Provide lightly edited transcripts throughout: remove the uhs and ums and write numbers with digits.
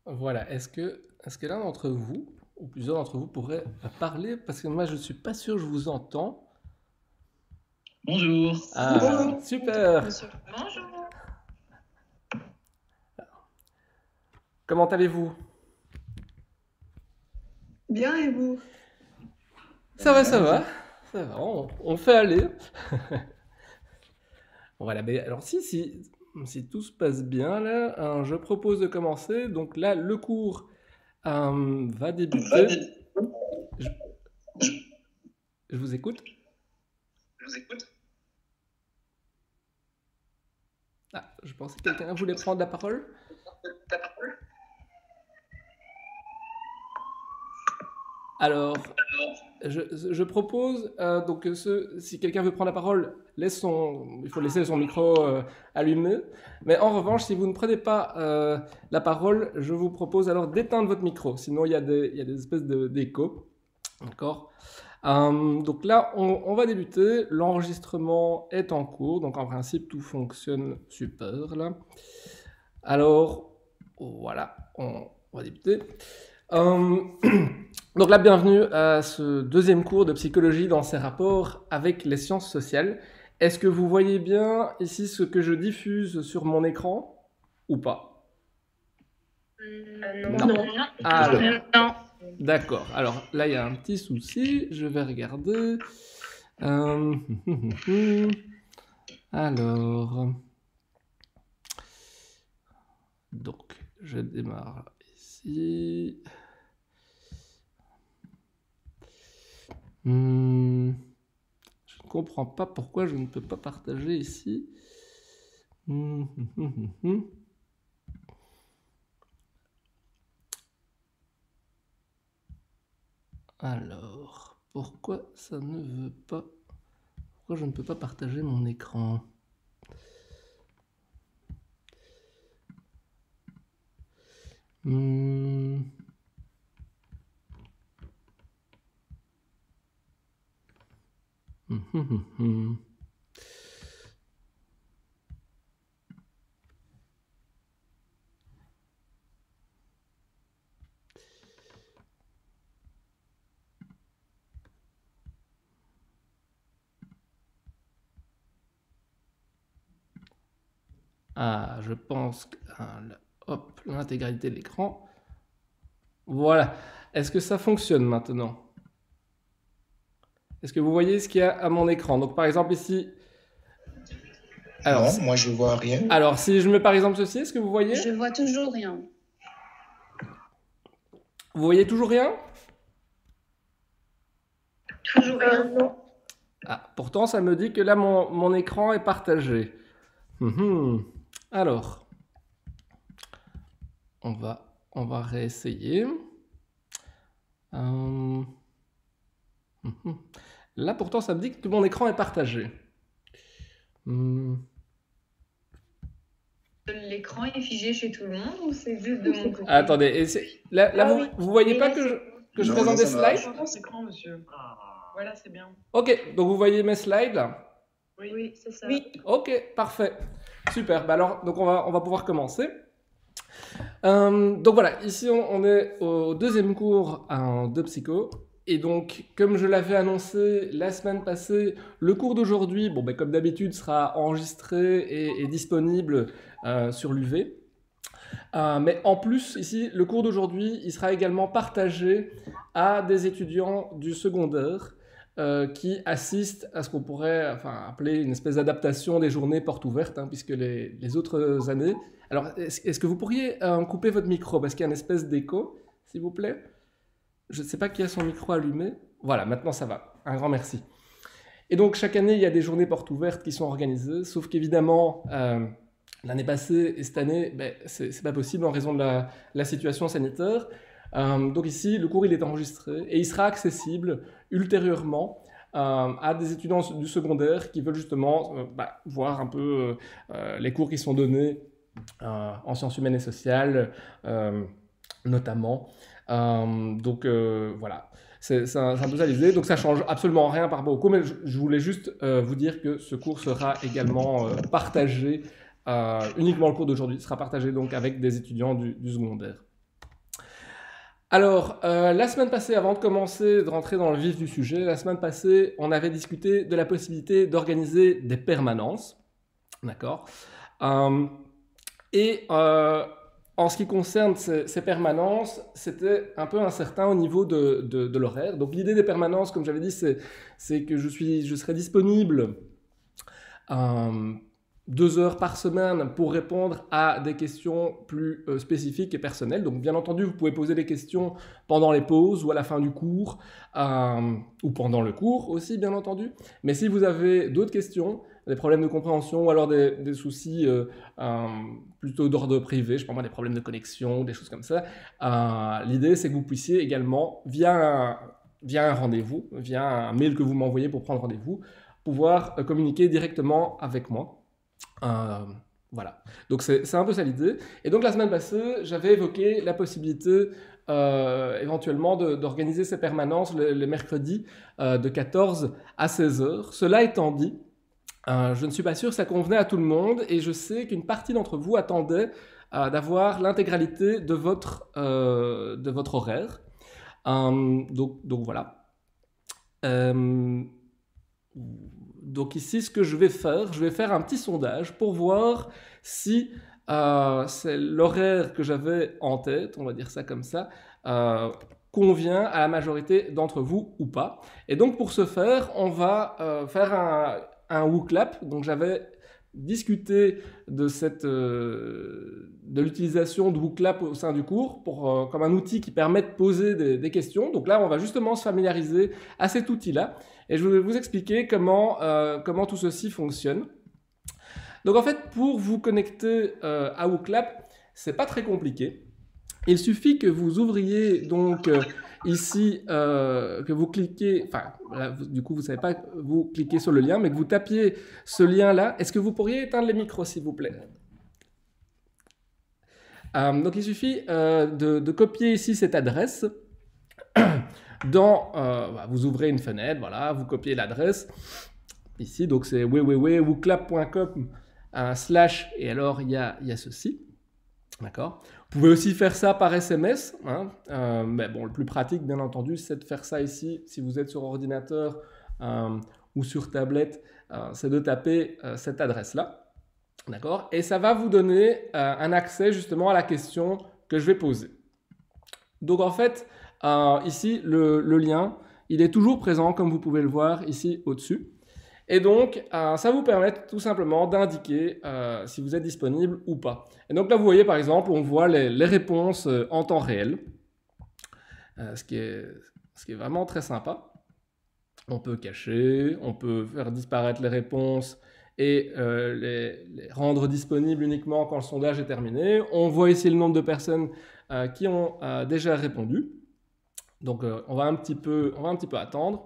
Voilà, est-ce que l'un d'entre vous, ou plusieurs d'entre vous, pourrait parler? Parce que moi, je ne suis pas sûr que je vous entends. Bonjour. Ah, Bonjour, super! monsieur. Bonjour. Comment allez-vous? Bien et vous? Ça va, Bien, ça va. merci. Ça va, on fait aller. Voilà, mais alors si tout se passe bien, là, je propose de commencer. Donc là, le cours va débuter. Je, je vous écoute. Je vous écoute. Ah, je pensais que quelqu'un voulait prendre la parole. Alors, je propose donc si quelqu'un veut prendre la parole, il faut laisser son micro allumé. Mais en revanche, si vous ne prenez pas la parole, je vous propose alors d'éteindre votre micro. Sinon, il y a des espèces d'écho. D'accord. Donc là, on va débuter. L'enregistrement est en cours. Donc en principe, tout fonctionne super là. Alors, voilà, on va débuter. Donc là, bienvenue à ce deuxième cours de psychologie dans ses rapports avec les sciences sociales. Est-ce que vous voyez bien ici ce que je diffuse sur mon écran ou pas? Non. Non. Alors, Non. d'accord. Alors là, il y a un petit souci. Je vais regarder. Euh, Alors, donc, je démarre ici. Je ne comprends pas pourquoi je ne peux pas partager ici. Alors, pourquoi ça ne veut pas... Pourquoi je ne peux pas partager mon écran? Ah, je pense que... hop, l'intégralité de l'écran. Voilà. Est-ce que ça fonctionne maintenant? Est-ce que vous voyez ce qu'il y a à mon écran? Donc par exemple ici... Alors, Non, moi je vois rien. alors si je mets par exemple ceci, est-ce que vous voyez? Je vois toujours rien. Vous voyez toujours rien? Toujours rien. Non. Ah, pourtant ça me dit que là mon écran est partagé. Alors, on va réessayer. Là pourtant ça me dit que mon écran est partagé. L'écran est figé chez tout le monde ou c'est juste de mon côté? Attendez, là Ah vous, oui. vous voyez Mais pas là, que je Non, présente non, des ça marche. slides? Votre écran, monsieur. Voilà, c'est bien. Ok, donc vous voyez mes slides là? Oui, c'est ça. Oui. Ok, parfait. Super, bah alors donc on va pouvoir commencer. Donc voilà, ici on est au deuxième cours de psycho. Et donc, comme je l'avais annoncé la semaine passée, le cours d'aujourd'hui, bon, ben, comme d'habitude, sera enregistré et disponible sur l'UV. Mais en plus, ici, le cours d'aujourd'hui, il sera également partagé à des étudiants du secondaire qui assistent à ce qu'on pourrait appeler une espèce d'adaptation des journées portes ouvertes, hein, puisque les autres années... Alors, est-ce que vous pourriez couper votre micro, parce qu'il y a une espèce d'écho, s'il vous plaît? Je ne sais pas qui a son micro allumé. Voilà, maintenant ça va. Un grand merci. Et donc, chaque année, il y a des journées portes ouvertes qui sont organisées, sauf qu'évidemment... l'année passée et cette année, ben, c'est pas possible en raison de la situation sanitaire. Donc ici, le cours il est enregistré et il sera accessible ultérieurement à des étudiants du secondaire qui veulent justement voir un peu les cours qui sont donnés en sciences humaines et sociales, notamment. Donc voilà. C'est un peu ça l'idée, donc ça change absolument rien par rapport au cours, mais je voulais juste vous dire que ce cours sera également partagé. Uniquement le cours d'aujourd'hui sera partagé donc avec des étudiants du secondaire. Alors, la semaine passée, avant de commencer, de rentrer dans le vif du sujet, la semaine passée, on avait discuté de la possibilité d'organiser des permanences. D'accord. En ce qui concerne ces permanences, c'était un peu incertain au niveau de l'horaire. Donc l'idée des permanences, comme j'avais dit, c'est que je serai disponible 2 heures par semaine pour répondre à des questions plus spécifiques et personnelles. Donc bien entendu, vous pouvez poser des questions pendant les pauses ou à la fin du cours, ou pendant le cours aussi, bien entendu. Mais si vous avez d'autres questions, des problèmes de compréhension ou alors des soucis plutôt d'ordre privé, je sais pas moi, des problèmes de connexion, des choses comme ça, l'idée c'est que vous puissiez également, via un rendez-vous, via un mail que vous m'envoyez pour prendre rendez-vous, pouvoir communiquer directement avec moi. Voilà, donc c'est un peu ça l'idée. Et donc la semaine passée, j'avais évoqué la possibilité éventuellement d'organiser ces permanences les mercredis de 14 à 16 heures. Cela étant dit, je ne suis pas sûr que ça convenait à tout le monde et je sais qu'une partie d'entre vous attendait d'avoir l'intégralité de votre horaire. Donc voilà. Donc ici, ce que je vais faire un petit sondage pour voir si c'est l'horaire que j'avais en tête, on va dire ça comme ça, convient à la majorité d'entre vous ou pas. Et donc pour ce faire, on va faire un WooClap. Donc j'avais discuté de l'utilisation de WooClap au sein du cours comme un outil qui permet de poser des questions. Donc là, on va justement se familiariser à cet outil-là. Et je vais vous expliquer comment tout ceci fonctionne. Donc en fait, pour vous connecter à WooClap, c'est pas très compliqué. Il suffit que vous ouvriez donc ici, que vous cliquez, enfin, là, du coup, vous ne savez pas, vous cliquez sur le lien, mais que vous tapiez ce lien-là. Est-ce que vous pourriez éteindre les micros, s'il vous plaît? Donc il suffit de copier ici cette adresse. Vous ouvrez une fenêtre, voilà, vous copiez l'adresse. Ici, donc c'est www.wooclap.com / et alors il y a ceci. D'accord. Vous pouvez aussi faire ça par SMS. Mais bon, le plus pratique, bien entendu, c'est de faire ça ici. Si vous êtes sur ordinateur ou sur tablette, c'est de taper cette adresse-là. D'accord. Et ça va vous donner un accès justement à la question que je vais poser. Donc en fait, ici, le lien, il est toujours présent, comme vous pouvez le voir ici au-dessus. Et donc, ça vous permet tout simplement d'indiquer si vous êtes disponible ou pas. Et donc là, vous voyez par exemple, on voit les réponses en temps réel, ce qui est vraiment très sympa. On peut cacher, on peut faire disparaître les réponses et les rendre disponibles uniquement quand le sondage est terminé. On voit ici le nombre de personnes qui ont déjà répondu. Donc on va un petit peu attendre.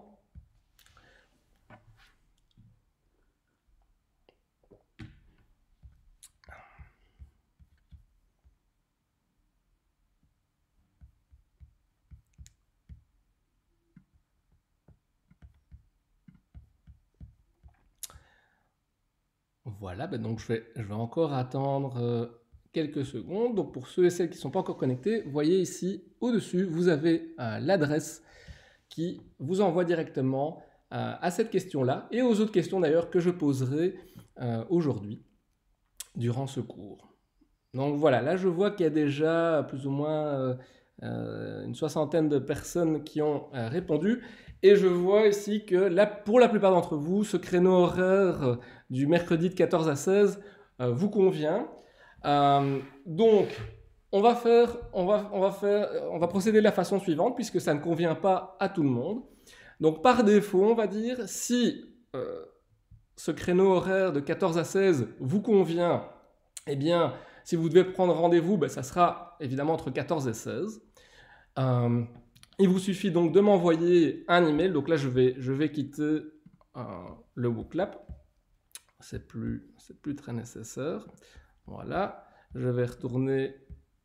Voilà, donc je vais encore attendre quelques secondes. Donc pour ceux et celles qui ne sont pas encore connectés, vous voyez ici au-dessus, vous avez l'adresse qui vous envoie directement à cette question-là et aux autres questions d'ailleurs que je poserai aujourd'hui durant ce cours. Donc voilà, là je vois qu'il y a déjà plus ou moins une 60aine de personnes qui ont répondu. Et je vois ici que là, pour la plupart d'entre vous, ce créneau horaire du mercredi de 14 à 16 vous convient. Donc, on va procéder de la façon suivante, puisque ça ne convient pas à tout le monde. Donc, par défaut, on va dire, si ce créneau horaire de 14 à 16 vous convient, eh bien, si vous devez prendre rendez-vous, ça sera évidemment entre 14 et 16. Il vous suffit donc de m'envoyer un email. Donc là, je vais quitter le WooClap. C'est plus très nécessaire. Voilà. Je vais retourner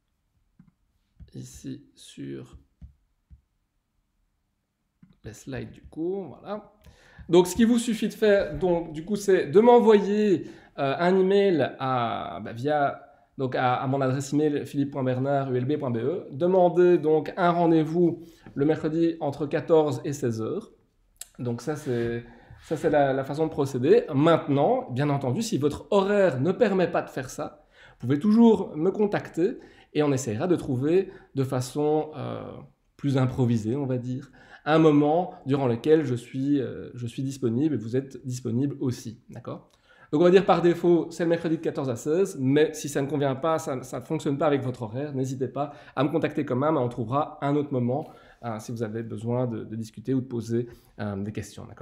ici sur les slides du cours. Voilà. Donc, ce qu'il vous suffit de faire, donc, du coup, c'est de m'envoyer un email via donc à mon adresse email philippe.bernard@ulb.be. Demandez donc un rendez-vous le mercredi entre 14 et 16 heures. Donc ça c'est la façon de procéder. Maintenant, bien entendu, si votre horaire ne permet pas de faire ça, vous pouvez toujours me contacter et on essaiera de trouver de façon plus improvisée, on va dire, un moment durant lequel je suis disponible et vous êtes disponible aussi. D'accord ? Donc on va dire par défaut, c'est le mercredi de 14 à 16, mais si ça ne convient pas, ça ne fonctionne pas avec votre horaire, n'hésitez pas à me contacter quand même, on trouvera un autre moment si vous avez besoin de discuter ou de poser des questions. D'accord ?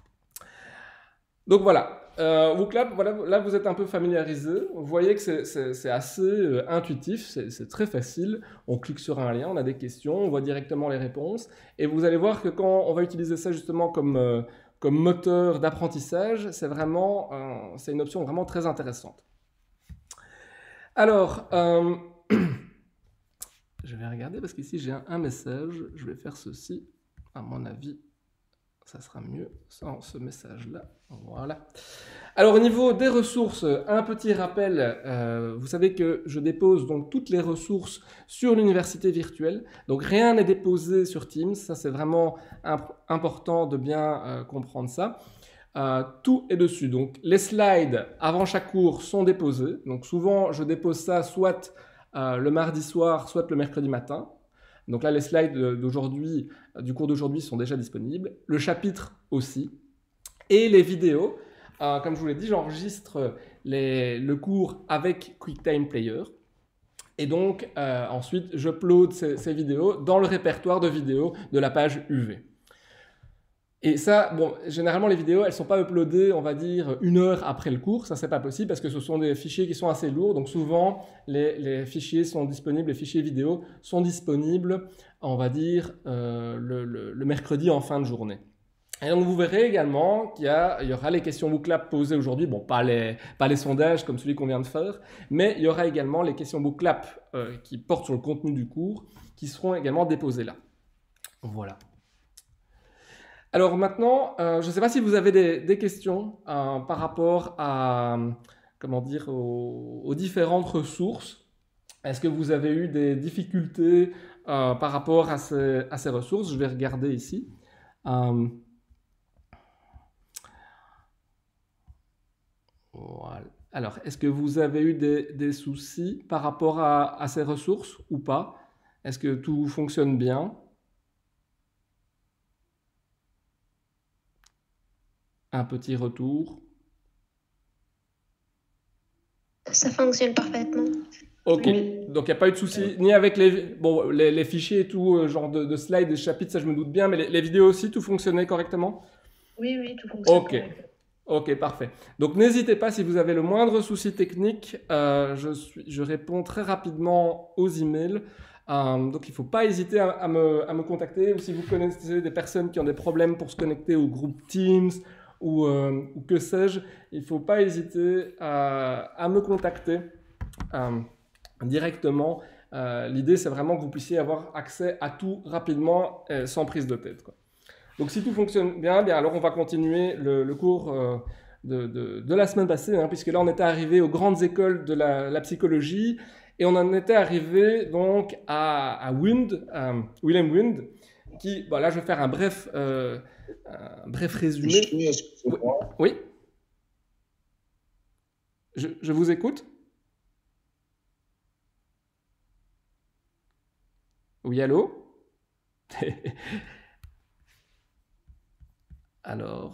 Donc voilà, WooClap, voilà, là vous êtes un peu familiarisé, vous voyez que c'est assez intuitif, c'est très facile, on clique sur un lien, on a des questions, on voit directement les réponses, et vous allez voir que quand on va utiliser ça justement comme moteur d'apprentissage, c'est une option vraiment très intéressante. Alors, je vais regarder parce qu'ici j'ai un message, je vais faire ceci, à mon avis. Ça sera mieux sans ce message-là. Voilà. Alors, au niveau des ressources, un petit rappel. Vous savez que je dépose donc toutes les ressources sur l'université virtuelle. Donc, rien n'est déposé sur Teams. Ça, c'est vraiment important de bien comprendre ça. Tout est dessus. Donc, les slides avant chaque cours sont déposés. Donc, souvent, je dépose ça soit le mardi soir, soit le mercredi matin. Donc là, les slides d'aujourd'hui, du cours d'aujourd'hui sont déjà disponibles. Le chapitre aussi. Et les vidéos, comme je vous l'ai dit, j'enregistre le cours avec QuickTime Player. Et donc, ensuite, j'upload ces vidéos dans le répertoire de vidéos de la page UV. Et ça, bon, généralement, les vidéos, elles ne sont pas uploadées, on va dire, 1 heure après le cours. Ça, c'est pas possible parce que ce sont des fichiers qui sont assez lourds. Donc, souvent, les fichiers sont disponibles, les fichiers vidéo sont disponibles, on va dire, le mercredi en fin de journée. Et donc, vous verrez également qu'il y aura les questions WooClap posées aujourd'hui. Bon, pas les sondages comme celui qu'on vient de faire, mais il y aura également les questions WooClap qui portent sur le contenu du cours qui seront également déposées là. Voilà. Alors maintenant, je ne sais pas si vous avez des questions par rapport à, comment dire, aux différentes ressources. Est-ce que vous avez eu des difficultés par rapport à ces ressources? Je vais regarder ici. Voilà. Alors, est-ce que vous avez eu des soucis par rapport à ces ressources ou pas? Est-ce que tout fonctionne bien? Un petit retour. Ça fonctionne parfaitement. Ok, donc il n'y a pas eu de souci ni avec les fichiers et tout, genre de slides, des chapitres, ça je me doute bien, mais les vidéos aussi, tout fonctionnait correctement? Oui, tout fonctionne. Ok, ok, parfait. Donc n'hésitez pas si vous avez le moindre souci technique, je réponds très rapidement aux emails. Donc il ne faut pas hésiter à me contacter, ou si vous connaissez des personnes qui ont des problèmes pour se connecter au groupe Teams, ou que sais-je, il ne faut pas hésiter à me contacter directement. L'idée, c'est vraiment que vous puissiez avoir accès à tout rapidement, sans prise de tête, quoi. Donc si tout fonctionne bien, alors on va continuer le cours de la semaine passée, hein, puisque là on était arrivé aux grandes écoles de la psychologie, et on en était arrivé donc à Wilhelm Wundt, qui, bon, là je vais faire un bref résumé. Oui. Je vous écoute. Oui, allô? Alors,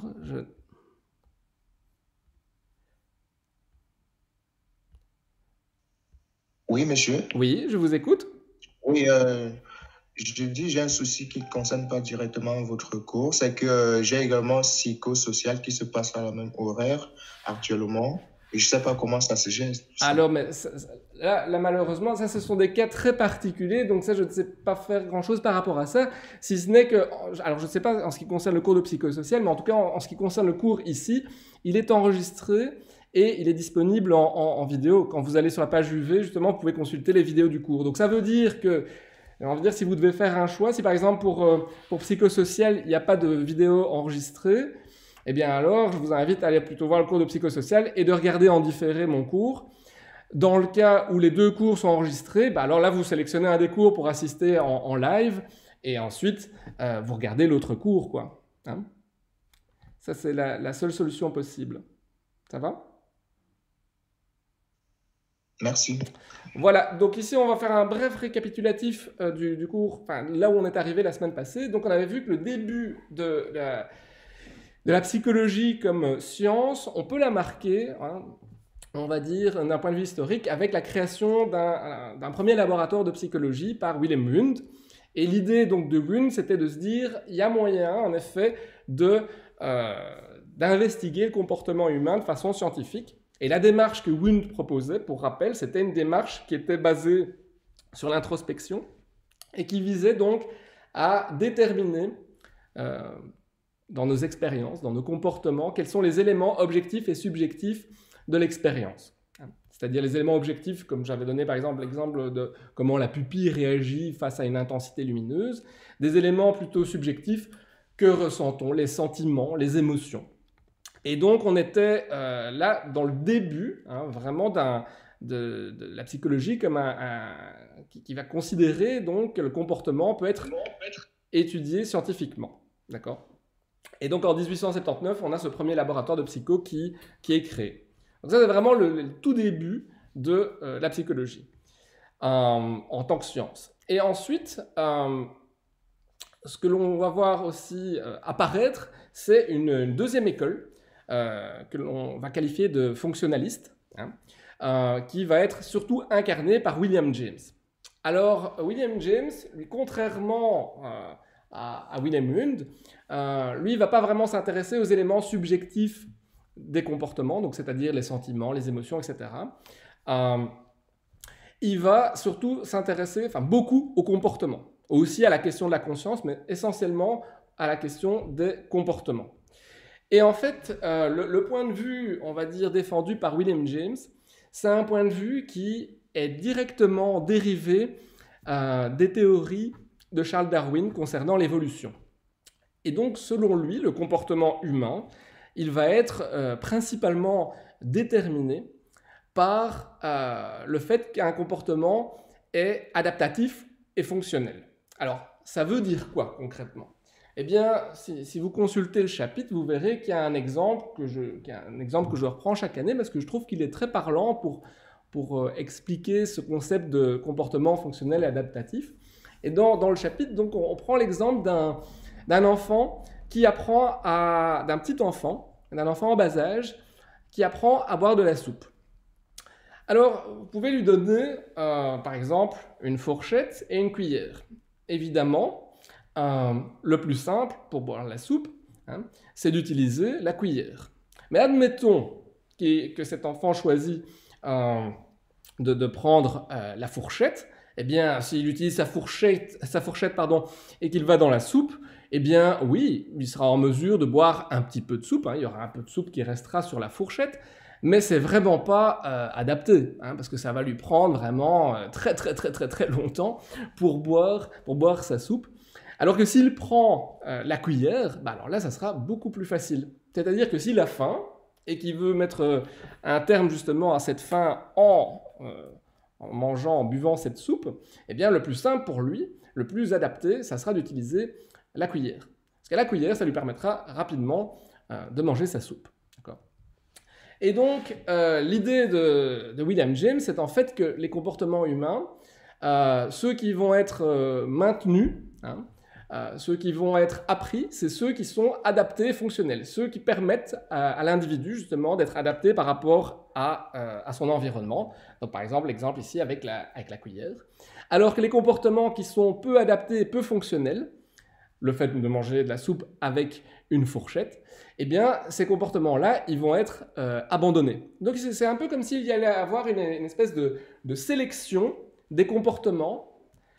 Oui, monsieur. Oui, je vous écoute. Oui, je dis, j'ai un souci qui ne concerne pas directement votre cours. C'est que j'ai également psychosocial qui se passe à la même horaire actuellement. Et je ne sais pas comment ça se gère. Alors, mais là, malheureusement, ça, ce sont des cas très particuliers. Donc ça, je ne sais pas faire grand-chose par rapport à ça. Si ce n'est que... Alors, je ne sais pas en ce qui concerne le cours de psychosocial, mais en tout cas, en ce qui concerne le cours ici, il est enregistré et il est disponible en vidéo. Quand vous allez sur la page UV, justement, vous pouvez consulter les vidéos du cours. Donc ça veut dire que... On va dire, si vous devez faire un choix, si par exemple pour psychosocial, il n'y a pas de vidéo enregistrée, eh bien alors, je vous invite à aller plutôt voir le cours de psychosocial et de regarder en différé mon cours. Dans le cas où les deux cours sont enregistrés, bah alors là, vous sélectionnez un des cours pour assister en live, et ensuite, vous regardez l'autre cours, quoi. Hein? Ça, c'est la seule solution possible. Ça va? Merci. Voilà, donc ici, on va faire un bref récapitulatif du cours, enfin, là où on est arrivé la semaine passée. Donc, on avait vu que le début de la psychologie comme science, on peut la marquer, hein, on va dire, d'un point de vue historique, avec la création d'un premier laboratoire de psychologie par Wilhelm Wundt. Et l'idée donc de Wundt, c'était de se dire, il y a moyen, en effet, d'investiguer le comportement humain de façon scientifique. Et la démarche que Wundt proposait, pour rappel, c'était une démarche qui était basée sur l'introspection et qui visait donc à déterminer dans nos expériences, dans nos comportements, quels sont les éléments objectifs et subjectifs de l'expérience. C'est-à-dire les éléments objectifs, comme j'avais donné par exemple l'exemple de comment la pupille réagit face à une intensité lumineuse, des éléments plutôt subjectifs que ressentons, les sentiments, les émotions. Et donc on était là dans le début, hein, vraiment de la psychologie comme qui va considérer donc que le comportement peut être étudié scientifiquement. D'accord ? Et donc en 1879, on a ce premier laboratoire de psycho qui est créé. Donc ça, c'est vraiment le tout début de la psychologie en tant que science. Et ensuite, ce que l'on va voir aussi apparaître, c'est une deuxième école que l'on va qualifier de fonctionnaliste, hein, qui va être surtout incarnée par William James. Alors, William James, lui, contrairement à Wilhelm Wundt, lui, il ne va pas vraiment s'intéresser aux éléments subjectifs des comportements, donc c'est-à-dire les sentiments, les émotions, etc. Il va surtout s'intéresser, beaucoup au comportement, aussi à la question de la conscience, mais essentiellement à la question des comportements. Et en fait, le point de vue, on va dire, défendu par William James, c'est un point de vue qui est directement dérivé des théories de Charles Darwin concernant l'évolution. Et donc, selon lui, le comportement humain, il va être principalement déterminé par le fait qu'un comportement est adaptatif et fonctionnel. Alors, ça veut dire quoi concrètement ? Eh bien, si vous consultez le chapitre, vous verrez qu'il y a un exemple que je reprends chaque année parce que je trouve qu'il est très parlant pour expliquer ce concept de comportement fonctionnel et adaptatif. Et dans le chapitre, donc, on prend l'exemple d'un enfant qui apprend d'un petit enfant, d'un enfant en bas âge, qui apprend à boire de la soupe. Alors, vous pouvez lui donner, par exemple, une fourchette et une cuillère. Évidemment, le plus simple pour boire la soupe, hein, c'est d'utiliser la cuillère. Mais admettons que cet enfant choisit de prendre la fourchette. Eh bien, s'il utilise sa fourchette et qu'il va dans la soupe, eh bien, oui, il sera en mesure de boire un petit peu de soupe. Hein, il y aura un peu de soupe qui restera sur la fourchette, mais c'est vraiment pas adapté, hein, parce que ça va lui prendre vraiment très longtemps pour boire sa soupe. Alors que s'il prend la cuillère, alors là, ça sera beaucoup plus facile. C'est-à-dire que s'il a faim et qu'il veut mettre un terme justement à cette faim en mangeant, en buvant cette soupe, eh bien, le plus simple pour lui, le plus adapté, ça sera d'utiliser la cuillère. Parce que la cuillère, ça lui permettra rapidement de manger sa soupe. D'accord ? Et donc, l'idée de William James, c'est en fait que les comportements humains, ceux qui vont être maintenus, hein, ceux qui vont être appris, c'est ceux qui sont adaptés et fonctionnels, ceux qui permettent à l'individu justement d'être adapté par rapport à son environnement. Donc par exemple, l'exemple ici avec la cuillère. Alors que les comportements qui sont peu adaptés et peu fonctionnels, le fait de manger de la soupe avec une fourchette, eh bien ces comportements-là, ils vont être abandonnés. Donc c'est un peu comme s'il y allait avoir une espèce de sélection des comportements.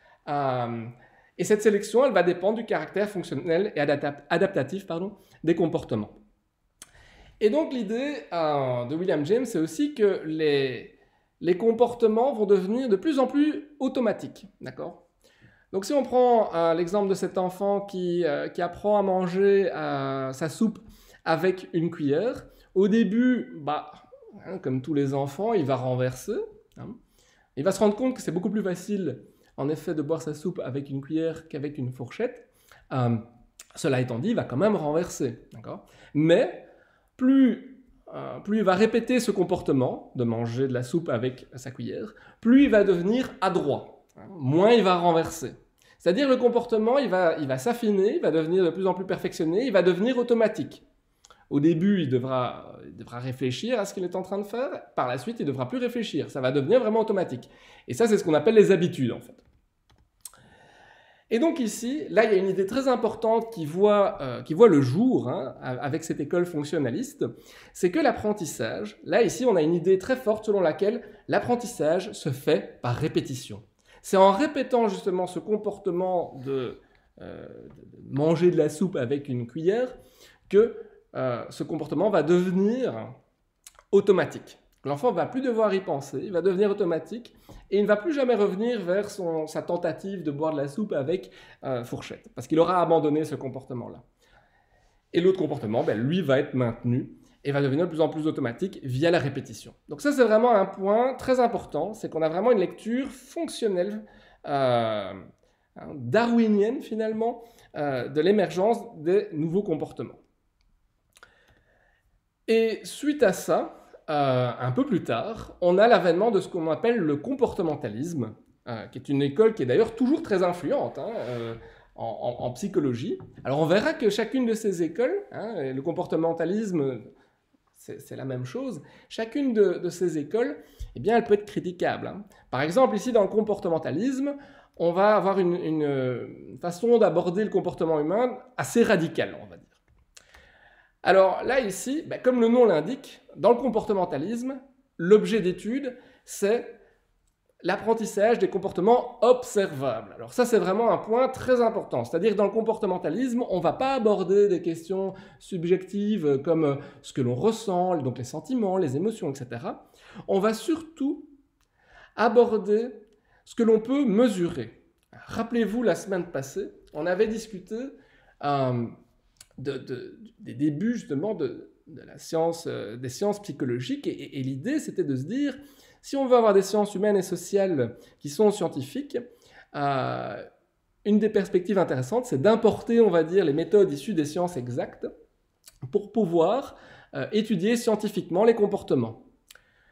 Et cette sélection, elle va dépendre du caractère fonctionnel et adaptatif des comportements. Et donc l'idée de William James, c'est aussi que les comportements vont devenir de plus en plus automatiques. D'accord ? Donc si on prend l'exemple de cet enfant qui apprend à manger sa soupe avec une cuillère, au début, comme tous les enfants, il va renverser, hein. Il va se rendre compte que c'est beaucoup plus facile, en effet, de boire sa soupe avec une cuillère qu'avec une fourchette. Cela étant dit, il va quand même renverser, d'accord ? Mais plus il va répéter ce comportement de manger de la soupe avec sa cuillère, plus il va devenir adroit, hein, moins il va renverser. C'est-à-dire le comportement, il va s'affiner, il va devenir de plus en plus perfectionné, il va devenir automatique. Au début, il devra réfléchir à ce qu'il est en train de faire. Par la suite, il ne devra plus réfléchir. Ça va devenir vraiment automatique. Et ça, c'est ce qu'on appelle les habitudes, en fait. Et donc ici, là, il y a une idée très importante qui voit le jour, hein, avec cette école fonctionnaliste, c'est que l'apprentissage, là, ici, on a une idée très forte selon laquelle l'apprentissage se fait par répétition. C'est en répétant justement ce comportement de manger de la soupe avec une cuillère que ce comportement va devenir automatique. L'enfant ne va plus devoir y penser, il va devenir automatique et il ne va plus jamais revenir vers sa tentative de boire de la soupe avec fourchette, parce qu'il aura abandonné ce comportement-là. Et l'autre comportement, lui, va être maintenu et va devenir de plus en plus automatique via la répétition. Donc ça, c'est vraiment un point très important, c'est qu'on a vraiment une lecture fonctionnelle, darwinienne finalement, de l'émergence des nouveaux comportements. Et suite à ça, un peu plus tard, on a l'avènement de ce qu'on appelle le comportementalisme, qui est une école qui est d'ailleurs toujours très influente en psychologie. Alors on verra que chacune de ces écoles, le comportementalisme, c'est la même chose, chacune de ces écoles, eh bien, elle peut être critiquable. Par exemple, ici dans le comportementalisme, on va avoir une façon d'aborder le comportement humain assez radicale, on va dire. Alors là, ici, comme le nom l'indique, dans le comportementalisme, l'objet d'étude, c'est l'apprentissage des comportements observables. Alors ça, c'est vraiment un point très important. C'est-à-dire que dans le comportementalisme, on ne va pas aborder des questions subjectives comme ce que l'on ressent, donc les sentiments, les émotions, etc. On va surtout aborder ce que l'on peut mesurer. Rappelez-vous, la semaine passée, on avait discuté des débuts justement de la science, des sciences psychologiques et l'idée c'était de se dire si on veut avoir des sciences humaines et sociales qui sont scientifiques, une des perspectives intéressantes c'est d'importer, on va dire, les méthodes issues des sciences exactes pour pouvoir étudier scientifiquement les comportements. D'accord ?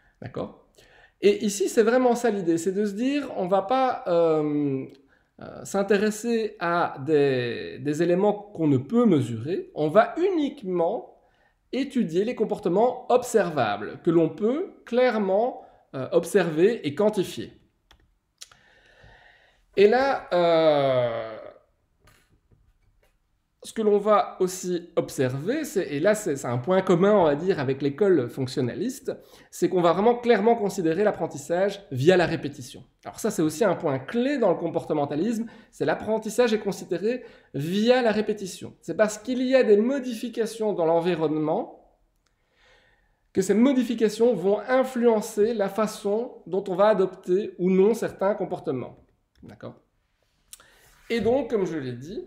Et ici c'est vraiment ça l'idée, c'est de se dire on ne va pas s'intéresser à des éléments qu'on ne peut mesurer, on va uniquement étudier les comportements observables, que l'on peut clairement observer et quantifier. Et là, ce que l'on va aussi observer, et là c'est un point commun, on va dire, avec l'école fonctionnaliste, c'est qu'on va vraiment clairement considérer l'apprentissage via la répétition. Alors ça, c'est aussi un point clé dans le comportementalisme, c'est l'apprentissage est considéré via la répétition. C'est parce qu'il y a des modifications dans l'environnement que ces modifications vont influencer la façon dont on va adopter ou non certains comportements. D'accord ? Et donc, comme je l'ai dit,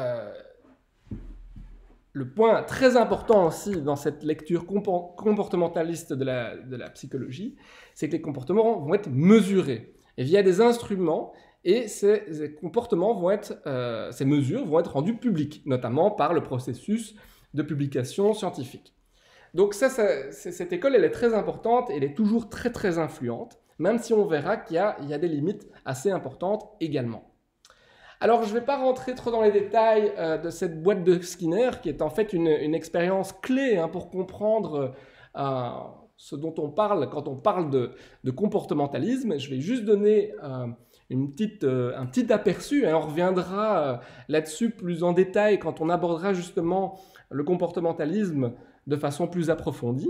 le point très important aussi dans cette lecture comportementaliste de la psychologie, c'est que les comportements vont être mesurés et via des instruments, et ces comportements vont être, ces mesures vont être rendues publiques, notamment par le processus de publication scientifique. Donc cette école, elle est très importante, elle est toujours très très influente, même si on verra qu'il y a des limites assez importantes également. Alors, je ne vais pas rentrer trop dans les détails de cette boîte de Skinner, qui est en fait une expérience clé pour comprendre ce dont on parle quand on parle de comportementalisme. Je vais juste donner un petit aperçu, et on reviendra là-dessus plus en détail quand on abordera justement le comportementalisme de façon plus approfondie.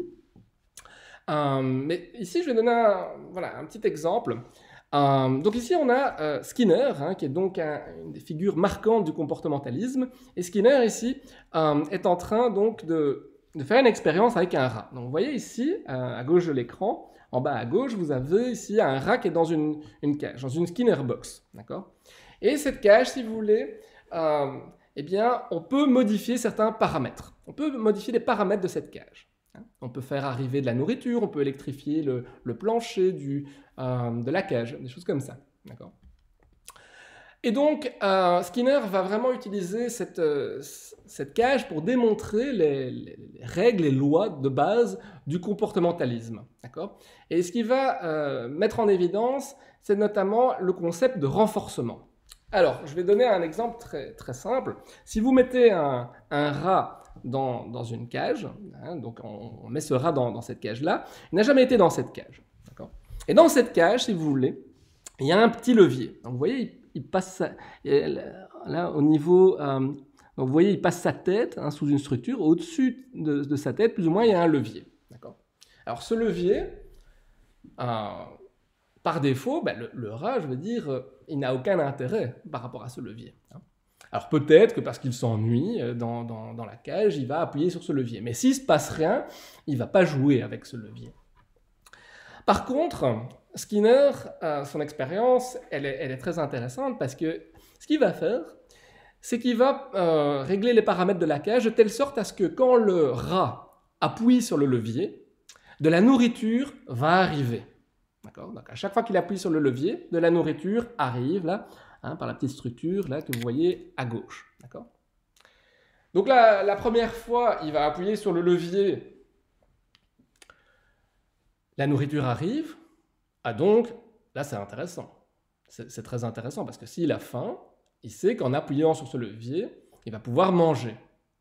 Mais ici, je vais donner un petit exemple. Donc ici, on a Skinner, qui est donc une des figures marquantes du comportementalisme. Et Skinner, ici, est en train donc de faire une expérience avec un rat. Donc vous voyez ici, à gauche de l'écran, en bas à gauche, vous avez ici un rat qui est dans une cage, dans une Skinner box. D'accord ? Et cette cage, si vous voulez, eh bien, on peut modifier certains paramètres. On peut modifier les paramètres de cette cage. On peut faire arriver de la nourriture, on peut électrifier le plancher de la cage, des choses comme ça. D'accord ? Et donc, Skinner va vraiment utiliser cette cage pour démontrer les règles et lois de base du comportementalisme. D'accord ? Et ce qu'il va mettre en évidence, c'est notamment le concept de renforcement. Alors, je vais donner un exemple très, très simple. Si vous mettez un rat dans une cage, donc on met ce rat dans cette cage-là, il n'a jamais été dans cette cage. D'accord ? Et dans cette cage, si vous voulez, il y a un petit levier. Donc, vous voyez, il passe là au niveau, donc vous voyez, il passe sa tête sous une structure. Au-dessus de sa tête, plus ou moins, il y a un levier. D'accord ? Alors ce levier, par défaut, le rat, je veux dire, il n'a aucun intérêt par rapport à ce levier. Alors peut-être que parce qu'il s'ennuie dans la cage, il va appuyer sur ce levier. Mais s'il ne se passe rien, il ne va pas jouer avec ce levier. Par contre, Skinner, son expérience, elle est très intéressante parce que ce qu'il va faire, c'est qu'il va régler les paramètres de la cage de telle sorte à ce que quand le rat appuie sur le levier, de la nourriture va arriver. D'accord ? Donc à chaque fois qu'il appuie sur le levier, de la nourriture arrive là, par la petite structure là, que vous voyez à gauche. D'accord ? Donc là, la première fois, il va appuyer sur le levier, la nourriture arrive. Ah donc, là c'est intéressant. C'est très intéressant parce que s'il a faim, il sait qu'en appuyant sur ce levier, il va pouvoir manger.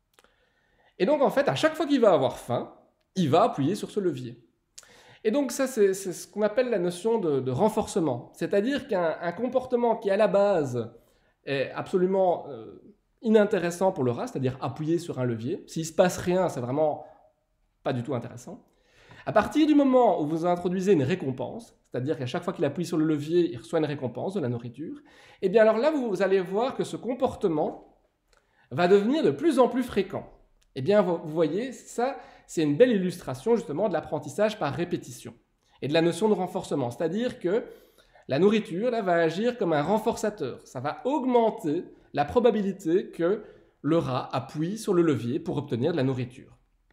Et donc en fait, à chaque fois qu'il va avoir faim, il va appuyer sur ce levier. Et donc ça, c'est ce qu'on appelle la notion de renforcement. C'est-à-dire qu'un comportement qui à la base est absolument inintéressant pour le rat, c'est-à-dire appuyer sur un levier, s'il ne se passe rien, c'est vraiment pas du tout intéressant. À partir du moment où vous introduisez une récompense, c'est-à-dire qu'à chaque fois qu'il appuie sur le levier, il reçoit une récompense de la nourriture, et bien alors là, vous allez voir que ce comportement va devenir de plus en plus fréquent. Et bien, vous voyez, ça, c'est une belle illustration justement de l'apprentissage par répétition et de la notion de renforcement. C'est-à-dire que la nourriture là, va agir comme un renforçateur. Ça va augmenter la probabilité que le rat appuie sur le levier pour obtenir de la nourriture. D'accord ?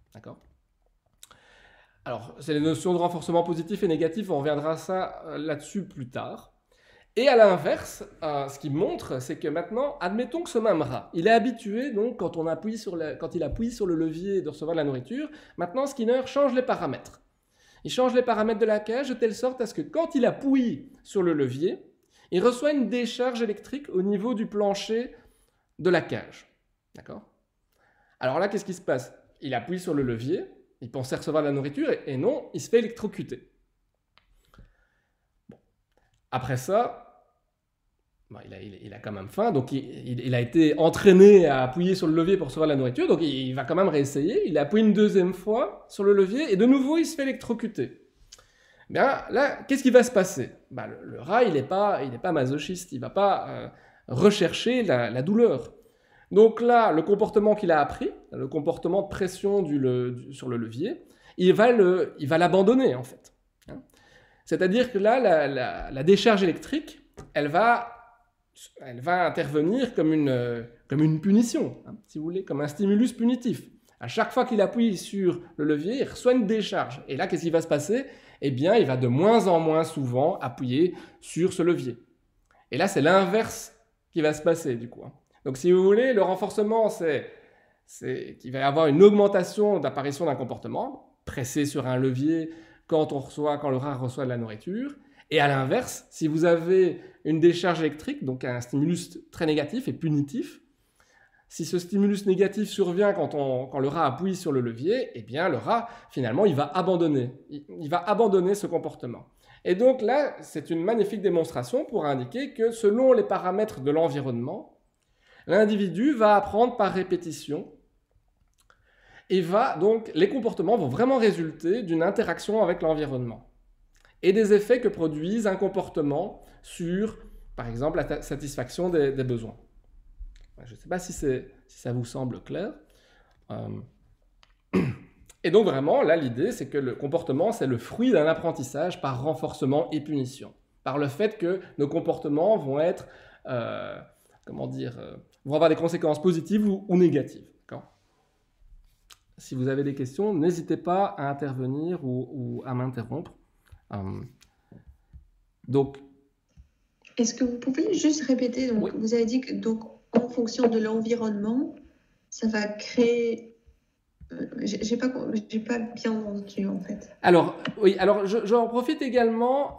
Alors, c'est les notions de renforcement positif et négatif, on reviendra là-dessus plus tard. Et à l'inverse, ce qu'il montre, c'est que maintenant, admettons que ce même rat, il est habitué, donc, quand il appuie sur le levier de recevoir de la nourriture, maintenant Skinner change les paramètres. Il change les paramètres de la cage de telle sorte à ce que quand il appuie sur le levier, il reçoit une décharge électrique au niveau du plancher de la cage. D'accord ? Alors là, qu'est-ce qui se passe ? Il appuie sur le levier, il pensait recevoir de la nourriture, et non, il se fait électrocuter. Bon. Après ça, il a quand même faim, donc il a été entraîné à appuyer sur le levier pour recevoir de la nourriture, donc il va quand même réessayer. Il appuie une deuxième fois sur le levier, et de nouveau, il se fait électrocuter. Bien, là, qu'est-ce qui va se passer ? Le rat, il n'est pas masochiste, il ne va pas rechercher la douleur. Donc là, le comportement qu'il a appris, le comportement de pression sur le levier, il va l'abandonner en fait. C'est-à-dire que là, la décharge électrique, elle va intervenir comme une punition, si vous voulez, comme un stimulus punitif. À chaque fois qu'il appuie sur le levier, il reçoit une décharge. Et là, qu'est-ce qui va se passer ? Eh bien, il va de moins en moins souvent appuyer sur ce levier. Et là, c'est l'inverse qui va se passer du coup. Donc, si vous voulez, le renforcement, c'est qu'il va y avoir une augmentation d'apparition d'un comportement, pressé sur un levier quand le rat reçoit de la nourriture. Et à l'inverse, si vous avez une décharge électrique, donc un stimulus très négatif et punitif, si ce stimulus négatif survient quand le rat appuie sur le levier, eh bien le rat, finalement, il va abandonner ce comportement. Et donc là, c'est une magnifique démonstration pour indiquer que selon les paramètres de l'environnement, l'individu va apprendre par répétition et les comportements vont vraiment résulter d'une interaction avec l'environnement et des effets que produise un comportement sur, par exemple, la satisfaction des besoins. Je ne sais pas si ça vous semble clair. Et donc vraiment, là, l'idée, c'est que le comportement, c'est le fruit d'un apprentissage par renforcement et punition, par le fait que nos comportements vont être, vont avoir des conséquences positives ou négatives. si vous avez des questions, n'hésitez pas à intervenir ou à m'interrompre. Donc, est-ce que vous pouvez juste répéter, donc, oui. Vous avez dit que donc, en fonction de l'environnement, ça va créer... J'ai pas bien entendu en fait. Alors, oui, alors j'en profite également...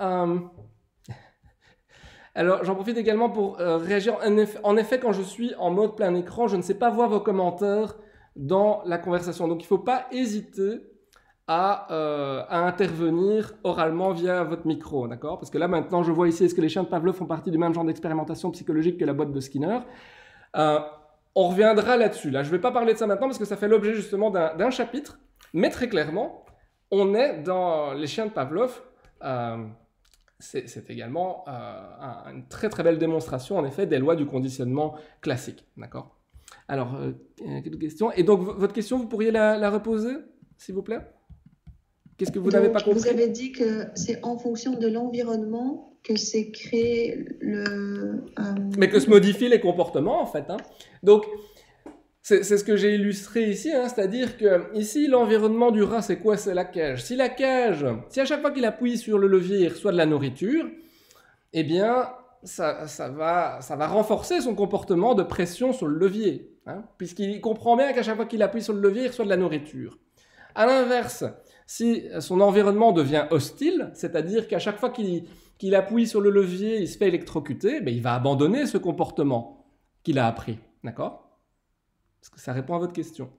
Alors, j'en profite également pour réagir. En effet, quand je suis en mode plein écran, je ne sais pas voir vos commentaires dans la conversation. Donc, il ne faut pas hésiter à intervenir oralement via votre micro, d'accord? Parce que là, maintenant, je vois ici, est-ce que les chiens de Pavlov font partie du même genre d'expérimentation psychologique que la boîte de Skinner? On reviendra là-dessus. Là, je ne vais pas parler de ça maintenant parce que ça fait l'objet justement d'un chapitre. Mais très clairement, on est dans les chiens de Pavlov. C'est également une très très belle démonstration, en effet, des lois du conditionnement classique. D'accord? Alors, quelques questions. Et donc, votre question, vous pourriez la reposer, s'il vous plaît? Qu'est-ce que vous n'avez pas compris? Vous avez dit que c'est en fonction de l'environnement que c'est créé le... Mais que se modifient les comportements, en fait. Hein. Donc, c'est ce que j'ai illustré ici, hein, c'est-à-dire que ici, l'environnement du rat, c'est quoi? C'est la cage. Si à chaque fois qu'il appuie sur le levier, il reçoit de la nourriture, eh bien, ça va renforcer son comportement de pression sur le levier, hein, puisqu'il comprend bien qu'à chaque fois qu'il appuie sur le levier, il reçoit de la nourriture. À l'inverse, si son environnement devient hostile, c'est-à-dire qu'à chaque fois qu'il appuie sur le levier, il se fait électrocuter, ben, il va abandonner ce comportement qu'il a appris, d'accord? Est-ce que ça répond à votre question?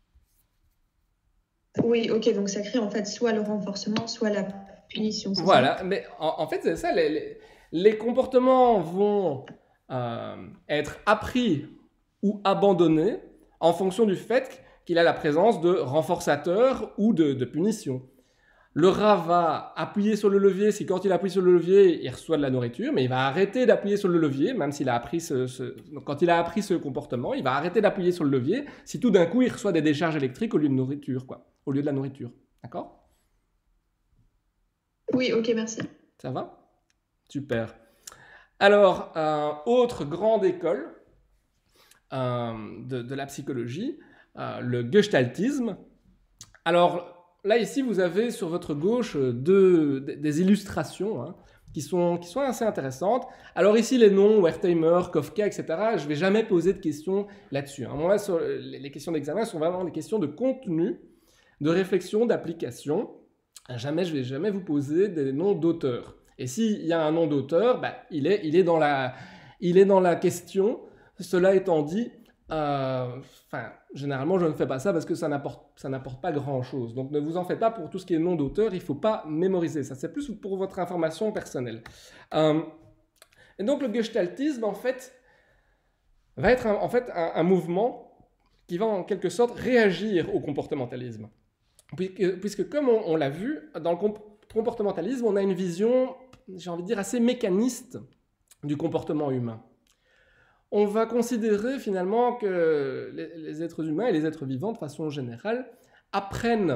Oui, ok, donc ça crée en fait soit le renforcement, soit la punition. Voilà, mais en fait, c'est ça, les comportements vont être appris ou abandonnés en fonction du fait qu'il a la présence de renforçateurs ou de punitions. Le rat va appuyer sur le levier si quand il appuie sur le levier, il reçoit de la nourriture, mais il va arrêter d'appuyer sur le levier, même s'il a appris quand il a appris ce comportement, il va arrêter d'appuyer sur le levier si tout d'un coup il reçoit des décharges électriques au lieu de nourriture, quoi, au lieu de la nourriture. D'accord? Oui, ok, merci. Ça va? Super. Alors, autre grande école de la psychologie, le gestaltisme. Alors, là, ici, vous avez sur votre gauche des illustrations hein, qui sont assez intéressantes. Alors ici, les noms, Wertheimer, Kafka, etc., je ne vais jamais poser de questions là-dessus. Hein. Moi, les questions d'examen sont vraiment des questions de contenu, de réflexion, d'application. Je ne vais jamais vous poser des noms d'auteurs. Et s'il y a un nom d'auteur, bah, il est dans la question. Cela étant dit, généralement, je ne fais pas ça parce que ça n'apporte pas grand-chose. Donc, ne vous en faites pas pour tout ce qui est nom d'auteur. Il ne faut pas mémoriser ça. C'est plus pour votre information personnelle. Et donc, le gestaltisme, en fait, va être un mouvement qui va, en quelque sorte, réagir au comportementalisme. Puisque comme on l'a vu, dans le comportementalisme, on a une vision, j'ai envie de dire, assez mécaniste du comportement humain. On va considérer finalement que les êtres humains et les êtres vivants, de façon générale, apprennent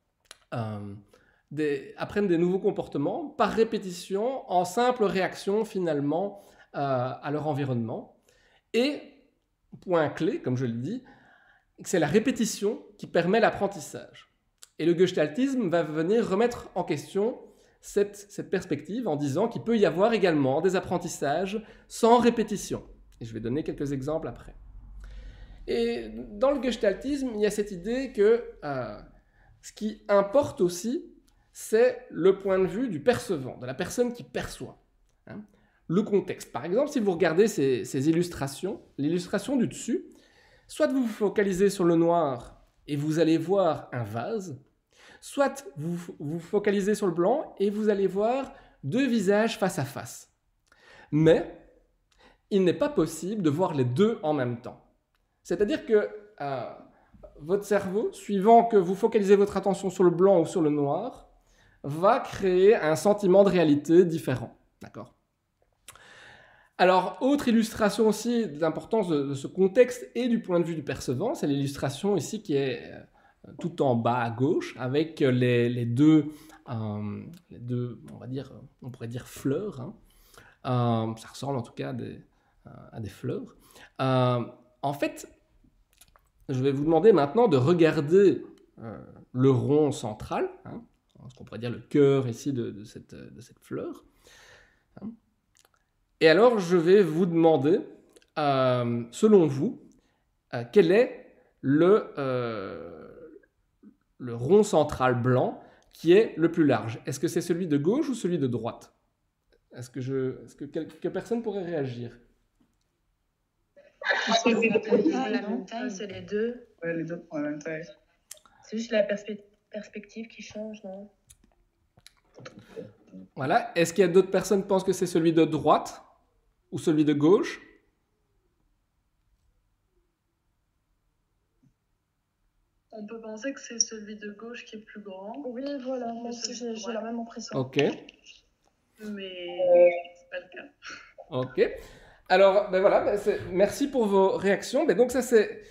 des nouveaux comportements par répétition, en simple réaction finalement à leur environnement. Et, point clé, comme je le dis, c'est la répétition qui permet l'apprentissage. Et le gestaltisme va venir remettre en question cette perspective en disant qu'il peut y avoir également des apprentissages sans répétition. Et je vais donner quelques exemples après. Et dans le gestaltisme, il y a cette idée que ce qui importe aussi, c'est le point de vue du percevant, de la personne qui perçoit. Hein. Le contexte. Par exemple, si vous regardez ces illustrations, l'illustration du dessus, soit vous vous focalisez sur le noir et vous allez voir un vase, soit vous vous focalisez sur le blanc et vous allez voir deux visages face à face. Mais il n'est pas possible de voir les deux en même temps. C'est-à-dire que votre cerveau, suivant que vous focalisez votre attention sur le blanc ou sur le noir, va créer un sentiment de réalité différent. D'accord ? Alors, autre illustration aussi de l'importance de ce contexte et du point de vue du percevant, c'est l'illustration ici qui est tout en bas à gauche, avec les deux, on pourrait dire fleurs. Hein. Ça ressemble en tout cas à des fleurs. En fait, je vais vous demander maintenant de regarder le rond central, hein, ce qu'on pourrait dire le cœur ici de cette fleur. Hein. Et alors, je vais vous demander, selon vous, quel est le rond central blanc qui est le plus large. Est-ce que c'est celui de gauche ou celui de droite? Est-ce que quelques personnes pourraient réagir? C'est la même taille, c'est les deux. Ouais, les deux font la même taille. C'est juste la perspective qui change, non? Voilà. Est-ce qu'il y a d'autres personnes qui pensent que c'est celui de droite ou celui de gauche? On peut penser que c'est celui de gauche qui est plus grand. Oui, voilà, moi aussi j'ai la même impression. Ok. Mais c'est pas le cas. Ok. Alors, ben voilà, merci pour vos réactions. Ben donc ça, c'est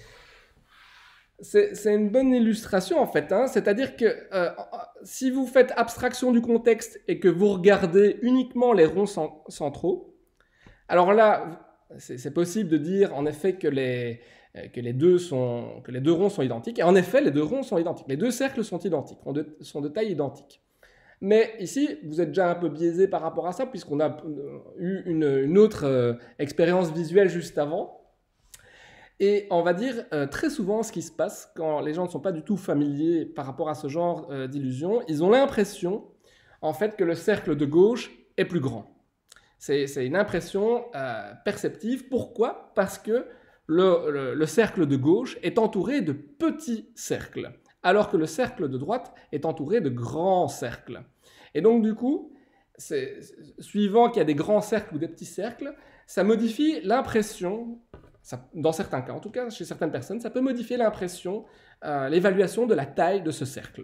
une bonne illustration, en fait. Hein. C'est-à-dire que si vous faites abstraction du contexte et que vous regardez uniquement les ronds centraux, alors là, c'est possible de dire, en effet, que les deux ronds sont identiques. Et en effet, les deux ronds sont identiques. Les deux cercles sont identiques, sont de taille identique. Mais ici, vous êtes déjà un peu biaisé par rapport à ça, puisqu'on a eu une autre expérience visuelle juste avant. Et on va dire, très souvent, ce qui se passe quand les gens ne sont pas du tout familiers par rapport à ce genre d'illusion, ils ont l'impression, en fait, que le cercle de gauche est plus grand. C'est une impression perceptive. Pourquoi? Parce que le cercle de gauche est entouré de petits cercles, alors que le cercle de droite est entouré de grands cercles. Et donc, du coup, suivant qu'il y a des grands cercles ou des petits cercles, ça modifie l'impression, dans certains cas, en tout cas chez certaines personnes, ça peut modifier l'impression, l'évaluation de la taille de ce cercle.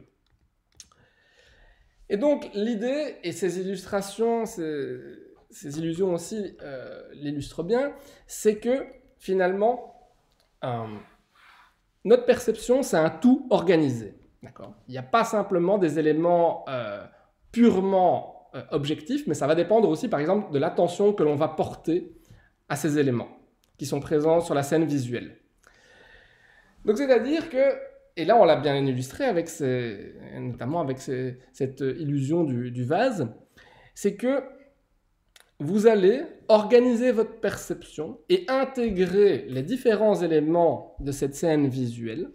Et donc, l'idée, et ces illustrations, ces illusions aussi l'illustrent bien, c'est que, finalement, notre perception, c'est un tout organisé. D'accord ? Il n'y a pas simplement des éléments purement objectifs, mais ça va dépendre aussi, par exemple, de l'attention que l'on va porter à ces éléments qui sont présents sur la scène visuelle. Donc, c'est-à-dire que, et là, on l'a bien illustré, notamment avec cette illusion du vase, c'est que vous allez organiser votre perception et intégrer les différents éléments de cette scène visuelle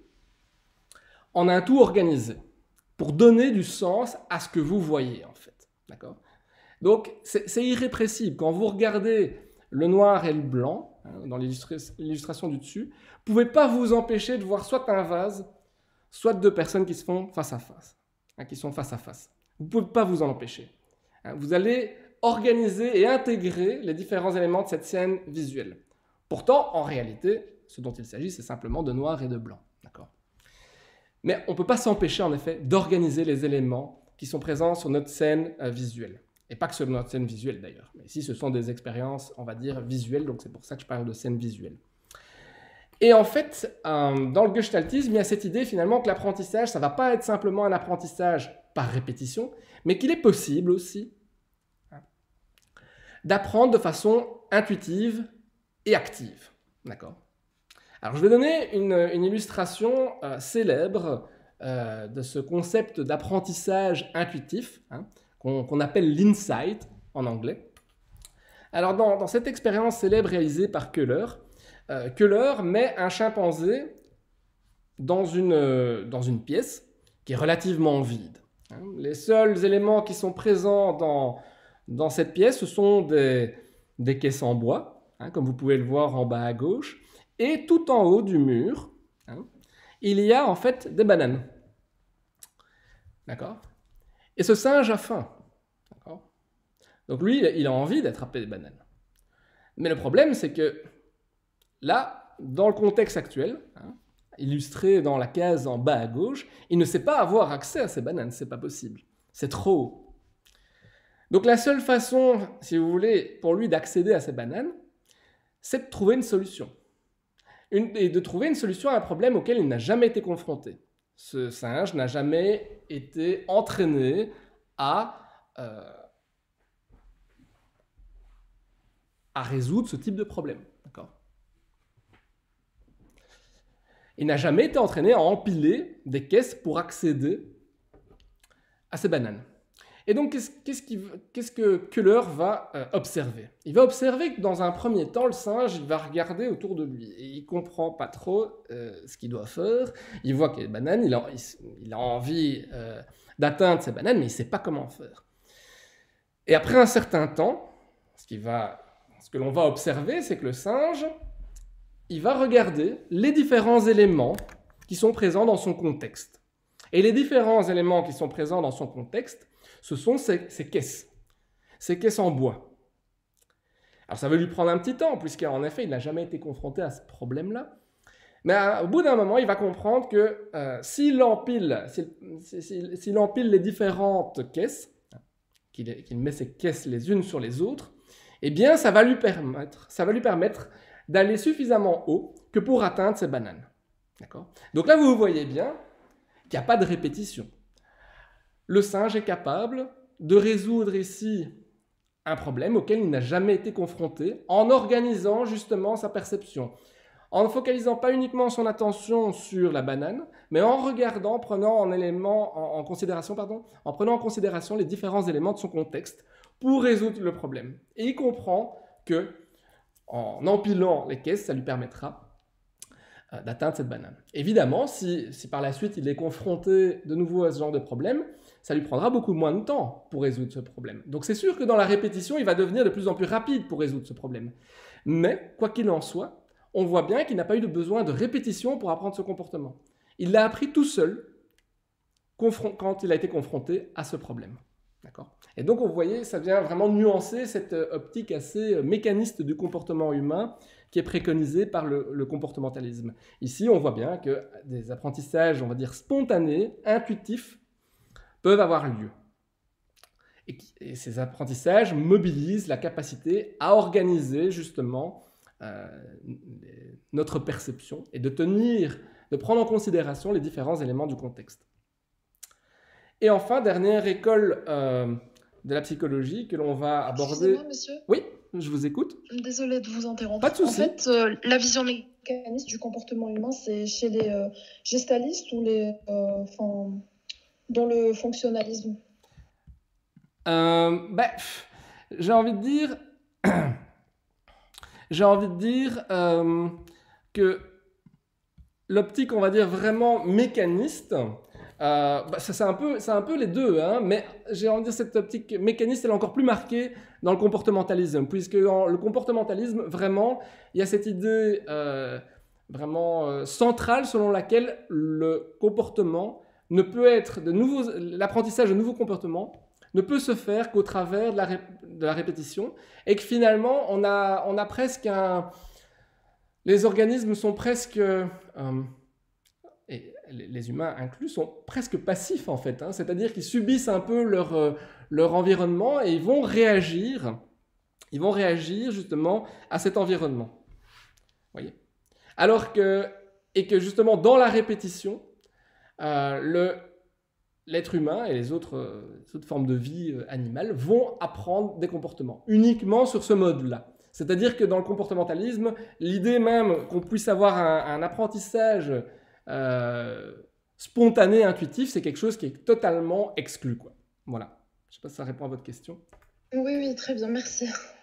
en un tout organisé, pour donner du sens à ce que vous voyez, en fait. D'accord ? Donc, c'est irrépressible. Quand vous regardez le noir et le blanc, hein, dans l'illustration du dessus, vous ne pouvez pas vous empêcher de voir soit un vase, soit deux personnes qui se font face à face, hein, qui sont face à face. Vous ne pouvez pas vous en empêcher. Hein, vous allez organiser et intégrer les différents éléments de cette scène visuelle. Pourtant, en réalité, ce dont il s'agit, c'est simplement de noir et de blanc. D'accord ? Mais on ne peut pas s'empêcher, en effet, d'organiser les éléments qui sont présents sur notre scène visuelle. Et pas que sur notre scène visuelle, d'ailleurs. Mais ici, ce sont des expériences, on va dire, visuelles, donc c'est pour ça que je parle de scène visuelle. Et en fait, dans le gestaltisme, il y a cette idée, finalement, que l'apprentissage, ça ne va pas être simplement un apprentissage par répétition, mais qu'il est possible aussi d'apprendre de façon intuitive et active. D'accord ? Alors, je vais donner une illustration célèbre de ce concept d'apprentissage intuitif, hein, qu'on appelle l'insight en anglais. Alors, dans cette expérience célèbre réalisée par Köhler, Köhler met un chimpanzé dans une pièce qui est relativement vide. Hein. Les seuls éléments qui sont présents dans cette pièce, ce sont des caisses en bois, hein, comme vous pouvez le voir en bas à gauche, et tout en haut du mur, hein, il y a en fait des bananes. D'accord ? Et ce singe a faim. D'accord ? Donc lui, il a envie d'attraper des bananes. Mais le problème, c'est que là, dans le contexte actuel, hein, illustré dans la case en bas à gauche, il ne sait pas avoir accès à ces bananes, c'est pas possible. C'est trop haut. Donc la seule façon, si vous voulez, pour lui d'accéder à ces bananes, c'est de trouver une solution. Et de trouver une solution à un problème auquel il n'a jamais été confronté. Ce singe n'a jamais été entraîné à résoudre ce type de problème. D'accord ? il n'a jamais été entraîné à empiler des caisses pour accéder à ces bananes. Et donc, qu'est-ce que Köhler va observer? Il va observer que dans un premier temps, le singe, il va regarder autour de lui. Et il ne comprend pas trop ce qu'il doit faire. Il voit qu'il y a des bananes, il a envie d'atteindre ces bananes, mais il ne sait pas comment faire. Et après un certain temps, ce que l'on va observer, c'est que le singe, il va regarder les différents éléments qui sont présents dans son contexte. Et les différents éléments qui sont présents dans son contexte, ce sont ces caisses en bois. Alors ça va lui prendre un petit temps, puisqu'en effet, il n'a jamais été confronté à ce problème-là. Mais au bout d'un moment, il va comprendre que s'il empile les différentes caisses, qu'il met ces caisses les unes sur les autres, eh bien, ça va lui permettre d'aller suffisamment haut que pour atteindre ces bananes. D'accord ? Donc là, vous voyez bien qu'il n'y a pas de répétition. Le singe est capable de résoudre ici un problème auquel il n'a jamais été confronté en organisant justement sa perception, en ne focalisant pas uniquement son attention sur la banane, mais en regardant, en prenant en considération les différents éléments de son contexte pour résoudre le problème. Et il comprend que en empilant les caisses, ça lui permettra d'atteindre cette banane. Évidemment, si par la suite il est confronté de nouveau à ce genre de problème, ça lui prendra beaucoup moins de temps pour résoudre ce problème. Donc c'est sûr que dans la répétition, il va devenir de plus en plus rapide pour résoudre ce problème. Mais, quoi qu'il en soit, on voit bien qu'il n'a pas eu de besoin de répétition pour apprendre ce comportement. Il l'a appris tout seul quand il a été confronté à ce problème. D'accord ? Et donc, vous voyez, ça vient vraiment nuancer cette optique assez mécaniste du comportement humain qui est préconisée par le comportementalisme. Ici, on voit bien que des apprentissages, on va dire, spontanés, intuitifs, peuvent avoir lieu. Et ces apprentissages mobilisent la capacité à organiser justement notre perception et de prendre en considération les différents éléments du contexte. Et enfin, dernière école de la psychologie que l'on va aborder... Excusez-moi, monsieur. Oui, je vous écoute. Désolée de vous interrompre. Pas de souci. En fait, la vision mécaniste du comportement humain, c'est chez les gestalistes ou dans le fonctionnalisme. J'ai envie de dire que l'optique, on va dire, vraiment mécaniste, c'est un peu les deux, hein, mais j'ai envie de dire cette optique mécaniste, elle est encore plus marquée dans le comportementalisme, puisque dans le comportementalisme, vraiment, il y a cette idée vraiment centrale selon laquelle le comportement ne peut être l'apprentissage de nouveaux comportements ne peut se faire qu'au travers de la répétition, et que finalement, on a presque les organismes sont presque, et les humains inclus, sont presque passifs en fait, hein, c'est-à-dire qu'ils subissent un peu leur environnement et ils vont réagir justement à cet environnement. Voyez ? Et que justement, dans la répétition, l'être humain et les autres formes de vie animale vont apprendre des comportements uniquement sur ce mode-là. C'est-à-dire que dans le comportementalisme, l'idée même qu'on puisse avoir un apprentissage spontané, intuitif, c'est quelque chose qui est totalement exclu, quoi. Voilà. Je ne sais pas si ça répond à votre question. Oui, très bien, merci.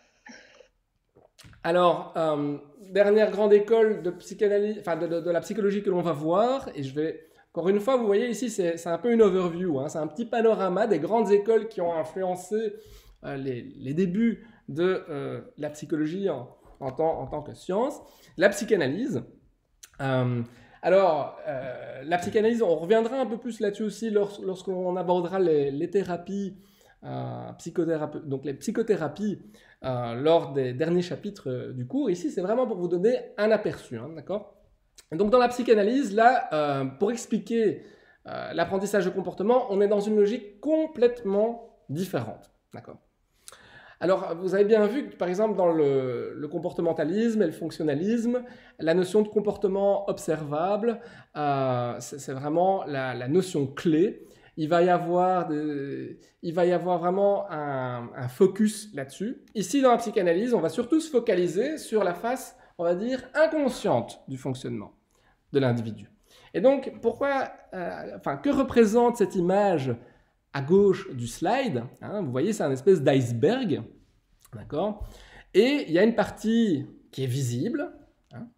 Alors, dernière grande école de psychanalyse, de la psychologie que l'on va voir, et je vais... Encore une fois, vous voyez ici, c'est un peu une overview, hein, c'est un petit panorama des grandes écoles qui ont influencé les débuts de la psychologie en tant que science. La psychanalyse. La psychanalyse, on reviendra un peu plus là-dessus aussi lorsqu'on abordera les thérapies, donc les psychothérapies lors des derniers chapitres du cours. Ici, c'est vraiment pour vous donner un aperçu, hein, d'accord ? Donc dans la psychanalyse, là, pour expliquer l'apprentissage de comportement, on est dans une logique complètement différente. D'accord ? Alors, vous avez bien vu que, par exemple, dans le comportementalisme et le fonctionnalisme, la notion de comportement observable, c'est vraiment la notion clé. Il va y avoir vraiment un focus là-dessus. Ici, dans la psychanalyse, on va surtout se focaliser sur la face, on va dire, inconsciente du fonctionnement. de l'individu. Et donc, que représente cette image à gauche du slide, hein? Vous voyez, c'est un espèce d'iceberg, d'accord? Et il y a une partie qui est visible, hein,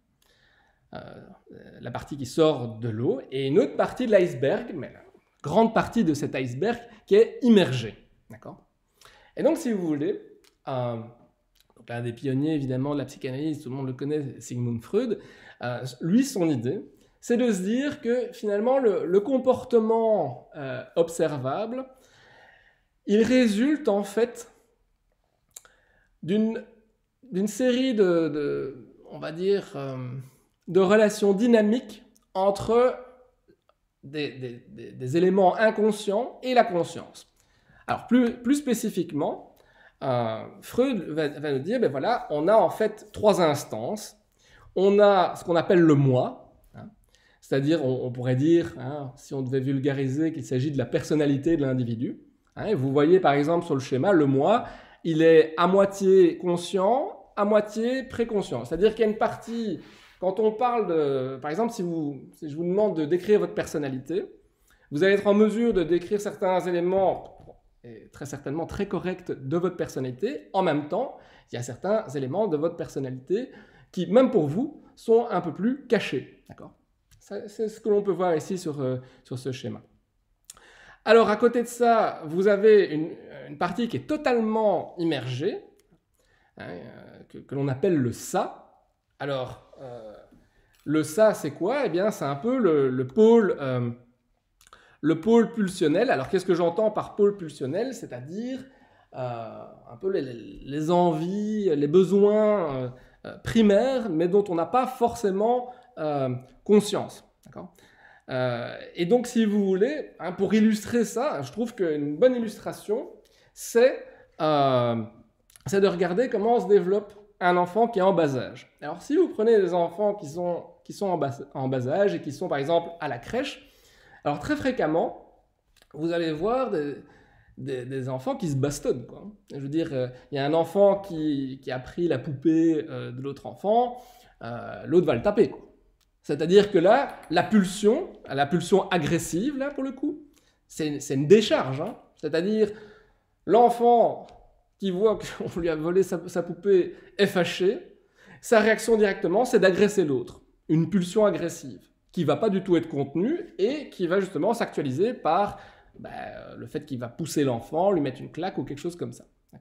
la partie qui sort de l'eau, et une autre partie de l'iceberg, mais la grande partie de cet iceberg qui est immergée, d'accord? Et donc, si vous voulez, donc l'un des pionniers, évidemment, de la psychanalyse, tout le monde le connaît, Sigmund Freud, lui, son idée, c'est de se dire que, finalement, le comportement observable, il résulte, en fait, d'une série on va dire, de relations dynamiques entre des éléments inconscients et la conscience. Alors, plus spécifiquement, Freud va nous dire, ben voilà, on a en fait 3 instances. On a ce qu'on appelle le moi, hein, c'est-à-dire, on pourrait dire, hein, si on devait vulgariser, qu'il s'agit de la personnalité de l'individu. Hein, et vous voyez par exemple sur le schéma, le moi, il est à moitié conscient, à moitié préconscient. C'est-à-dire qu'il y a une partie, quand on parle de... Par exemple, si je vous demande de décrire votre personnalité, vous allez être en mesure de décrire certains éléments, et très certainement très corrects, de votre personnalité. En même temps, il y a certains éléments de votre personnalité qui, même pour vous, sont un peu plus cachés. D'accord ? C'est ce que l'on peut voir ici sur ce schéma. Alors, à côté de ça, vous avez une partie qui est totalement immergée, hein, que l'on appelle le ça. Alors, le ça, c'est quoi? Eh bien, c'est un peu le pôle pulsionnel. Alors, qu'est-ce que j'entends par pôle pulsionnel? C'est-à-dire un peu les envies, les besoins primaires, mais dont on n'a pas forcément conscience. D'accord ? Et donc, si vous voulez, hein, pour illustrer ça, je trouve qu'une bonne illustration, c'est de regarder comment se développe un enfant qui est en bas âge. Alors, si vous prenez des enfants qui sont en bas âge et qui sont, par exemple, à la crèche, alors très fréquemment, vous allez voir des enfants qui se bastonnent, quoi. Je veux dire, il y a un enfant qui a pris la poupée de l'autre enfant, l'autre va le taper, quoi. C'est-à-dire que là, la pulsion agressive, là, pour le coup, c'est une décharge, hein. C'est-à-dire, l'enfant qui voit qu'on lui a volé sa poupée est fâché, sa réaction directement, c'est d'agresser l'autre. Une pulsion agressive, qui ne va pas du tout être contenue et qui va justement s'actualiser par le fait qu'il va pousser l'enfant, lui mettre une claque ou quelque chose comme ça. D'accord ?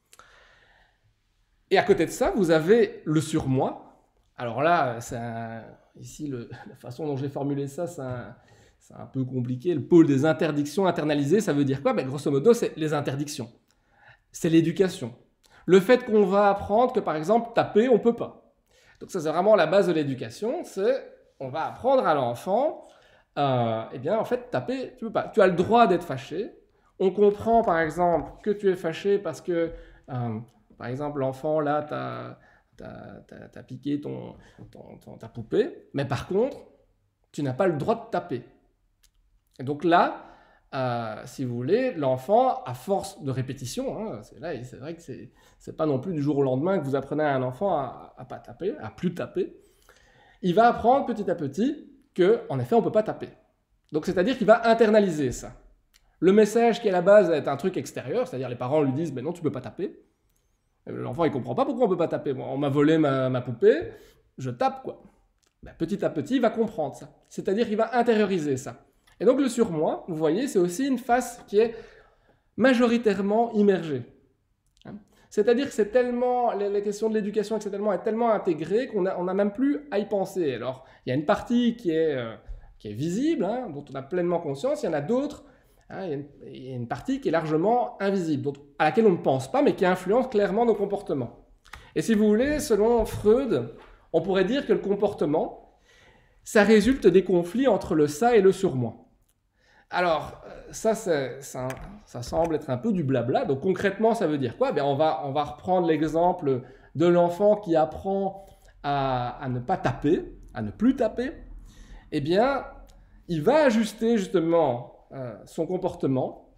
Et à côté de ça, vous avez le surmoi. Alors là, ici, la façon dont j'ai formulé ça, c'est un peu compliqué. Le pôle des interdictions internalisées, ça veut dire quoi ? Grosso modo, c'est les interdictions. C'est l'éducation. Le fait qu'on va apprendre que, par exemple, taper, on ne peut pas. Donc ça, c'est vraiment la base de l'éducation. On va apprendre à l'enfant, eh bien, en fait, taper, tu ne peux pas. Tu as le droit d'être fâché. On comprend, par exemple, que tu es fâché parce que, par exemple, l'enfant, là, t'as piqué ta poupée, mais par contre, tu n'as pas le droit de taper. Et donc là, si vous voulez, l'enfant, à force de répétition, hein, c'est vrai que c'est pas non plus du jour au lendemain que vous apprenez à un enfant à pas taper, à plus taper, il va apprendre petit à petit qu'en effet, on ne peut pas taper. Donc c'est-à-dire qu'il va internaliser ça. Le message qui est à la base est un truc extérieur, c'est-à-dire les parents lui disent « non, tu ne peux pas taper ». L'enfant, il ne comprend pas pourquoi on ne peut pas taper. Bon, on m'a volé ma poupée, je tape, quoi. Petit à petit, il va comprendre ça. C'est-à-dire qu'il va intérioriser ça. Et donc le surmoi, vous voyez, c'est aussi une face qui est majoritairement immergée. C'est-à-dire que c'est tellement, les questions de l'éducation, etc., est tellement intégrée qu'on n'a même plus à y penser. Alors, il y a une partie qui est visible, hein, dont on a pleinement conscience, il y en a d'autres, hein, il y a une partie qui est largement invisible, à laquelle on ne pense pas, mais qui influence clairement nos comportements. Et si vous voulez, selon Freud, on pourrait dire que le comportement, ça résulte des conflits entre le ça et le surmoi. Alors, ça semble être un peu du blabla. Donc concrètement, ça veut dire quoi ? On va reprendre l'exemple de l'enfant qui apprend à ne pas taper, à ne plus taper. Eh bien, il va ajuster justement son comportement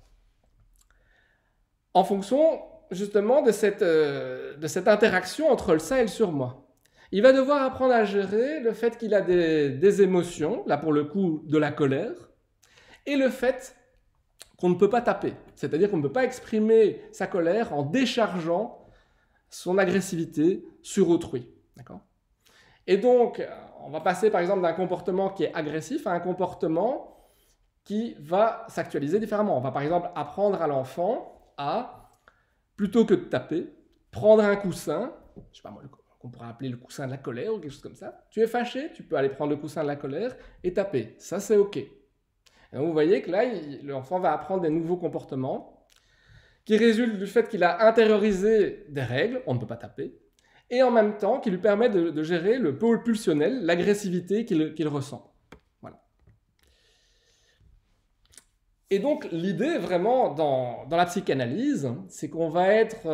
en fonction justement de cette interaction entre le ça et le surmoi. il va devoir apprendre à gérer le fait qu'il a des émotions, là pour le coup de la colère, et le fait qu'on ne peut pas taper. C'est-à-dire qu'on ne peut pas exprimer sa colère en déchargeant son agressivité sur autrui. D'accord ? Et donc, on va passer par exemple d'un comportement qui est agressif à un comportement qui va s'actualiser différemment. On va par exemple apprendre à l'enfant à, plutôt que de taper, prendre un coussin, je sais pas moi, qu'on pourrait appeler le coussin de la colère ou quelque chose comme ça. Tu es fâché, tu peux aller prendre le coussin de la colère et taper. Ça, c'est OK. Et donc, vous voyez que là, l'enfant va apprendre des nouveaux comportements qui résultent du fait qu'il a intériorisé des règles, on ne peut pas taper, et en même temps qui lui permet de gérer le pôle pulsionnel, l'agressivité qu'il ressent. Voilà. Et donc, l'idée vraiment dans la psychanalyse, c'est qu'on va être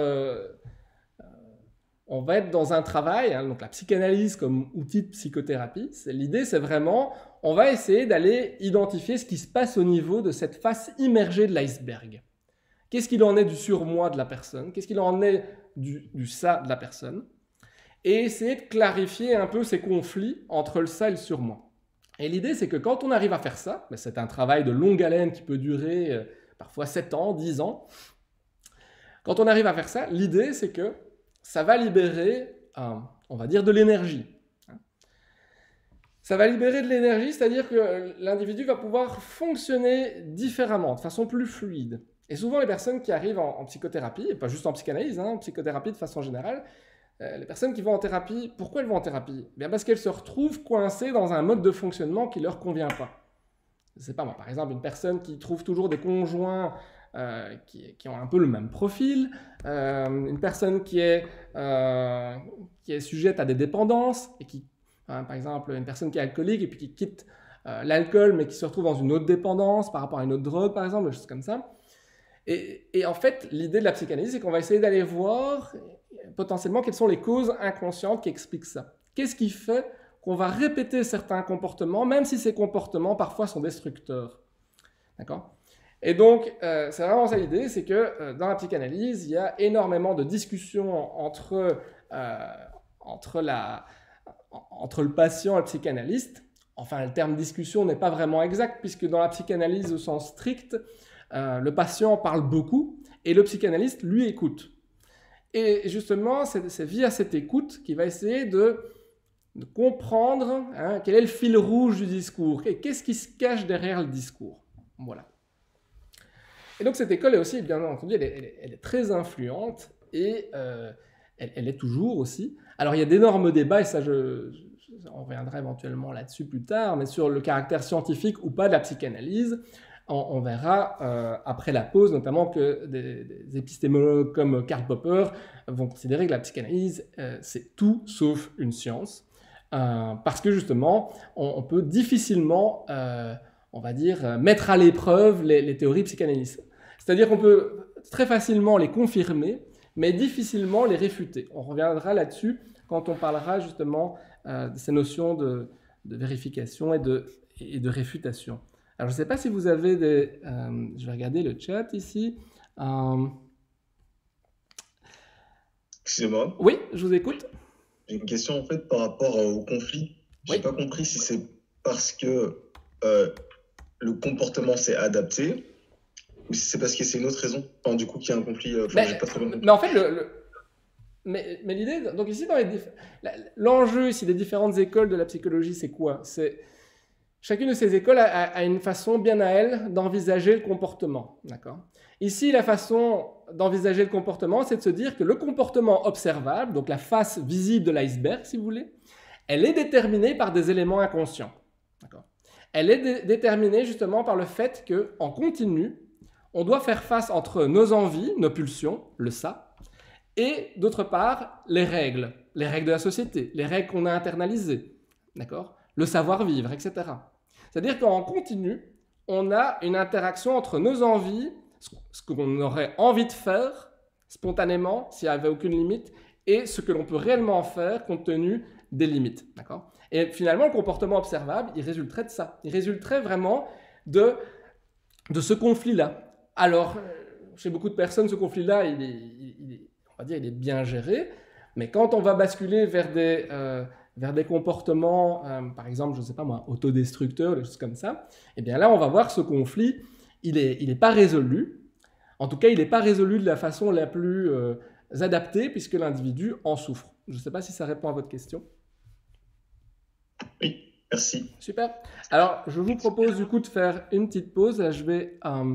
dans un travail, hein, donc la psychanalyse comme outil de psychothérapie, l'idée c'est vraiment, on va essayer d'aller identifier ce qui se passe au niveau de cette face immergée de l'iceberg. Qu'est-ce qu'il en est du surmoi de la personne? Qu'est-ce qu'il en est du ça de la personne? Et essayer de clarifier un peu ces conflits entre le ça et le surmoi. Et l'idée c'est que quand on arrive à faire ça, c'est un travail de longue haleine qui peut durer parfois 7 ans, 10 ans, quand on arrive à faire ça, l'idée c'est que ça va libérer, on va dire, de l'énergie. Ça va libérer de l'énergie, c'est-à-dire que l'individu va pouvoir fonctionner différemment, de façon plus fluide. Et souvent, les personnes qui arrivent en psychothérapie, et pas juste en psychanalyse, en psychothérapie de façon générale, les personnes qui vont en thérapie, pourquoi elles vont en thérapie? Bien parce qu'elles se retrouvent coincées dans un mode de fonctionnement qui ne leur convient pas. Je ne sais pas moi, par exemple, une personne qui trouve toujours des conjoints qui ont un peu le même profil, une personne qui est sujette à des dépendances, et qui, par exemple, une personne qui est alcoolique et puis qui quitte l'alcool, mais qui se retrouve dans une autre dépendance par rapport à une autre drogue, par exemple, des choses comme ça. Et en fait, l'idée de la psychanalyse, c'est qu'on va essayer d'aller voir potentiellement quelles sont les causes inconscientes qui expliquent ça. Qu'est-ce qui fait qu'on va répéter certains comportements, même si ces comportements parfois sont destructeurs. D'accord ? Et donc, c'est vraiment ça l'idée, c'est que dans la psychanalyse, il y a énormément de discussions entre le patient et le psychanalyste. Enfin, le terme discussion n'est pas vraiment exact, puisque dans la psychanalyse au sens strict, le patient parle beaucoup et le psychanalyste, lui, écoute. Et justement, c'est via cette écoute qu'il va essayer de comprendre quel est le fil rouge du discours, qu'est-ce qui se cache derrière le discours. Voilà. Et donc cette école est aussi, bien entendu, elle est très influente et elle est toujours aussi. Alors il y a d'énormes débats, et ça on reviendra éventuellement là-dessus plus tard, mais sur le caractère scientifique ou pas de la psychanalyse, on verra après la pause notamment que des épistémologues comme Karl Popper vont considérer que la psychanalyse c'est tout sauf une science, parce que justement on peut difficilement, on va dire, mettre à l'épreuve les théories psychanalystes. C'est-à-dire qu'on peut très facilement les confirmer, mais difficilement les réfuter. On reviendra là-dessus quand on parlera justement de ces notions de vérification et de réfutation. Alors, je ne sais pas si vous avez des... je vais regarder le chat ici. Excusez-moi. Oui, je vous écoute. J'ai une question en fait par rapport au conflit. Je n'ai pas compris si c'est parce que le comportement s'est adapté ou si c'est parce que c'est une autre raison. Enfin, du coup, qu'il y a un conflit. J'ai pas très bien compris. Mais en fait, mais l'idée, donc ici, l'enjeu ici des différentes écoles de la psychologie, c'est quoi? Chacune de ces écoles a une façon bien à elle d'envisager le comportement. D'accord ? Ici, la façon d'envisager le comportement, c'est de se dire que le comportement observable, donc la face visible de l'iceberg, si vous voulez, elle est déterminée par des éléments inconscients. D'accord ? Elle est déterminée justement par le fait qu'en continu, on doit faire face entre nos envies, nos pulsions, le ça, et d'autre part, les règles de la société, les règles qu'on a internalisées, d'accord ? Le savoir-vivre, etc. C'est-à-dire qu'en continu, on a une interaction entre nos envies, ce qu'on aurait envie de faire spontanément, s'il n'y avait aucune limite, et ce que l'on peut réellement faire compte tenu des limites. D'accord ? Et finalement, le comportement observable, il résulterait de ça. Il résulterait vraiment de ce conflit-là. Alors, chez beaucoup de personnes, ce conflit-là, on va dire, il est bien géré, Mais quand on va basculer vers des comportements, par exemple, je ne sais pas moi, autodestructeurs, des choses comme ça, eh bien là, on va voir ce conflit, il est pas résolu. En tout cas, il n'est pas résolu de la façon la plus adaptée, puisque l'individu en souffre. Je ne sais pas si ça répond à votre question. Oui, merci. Super. Alors, je vous propose du coup de faire une petite pause. Là, je vais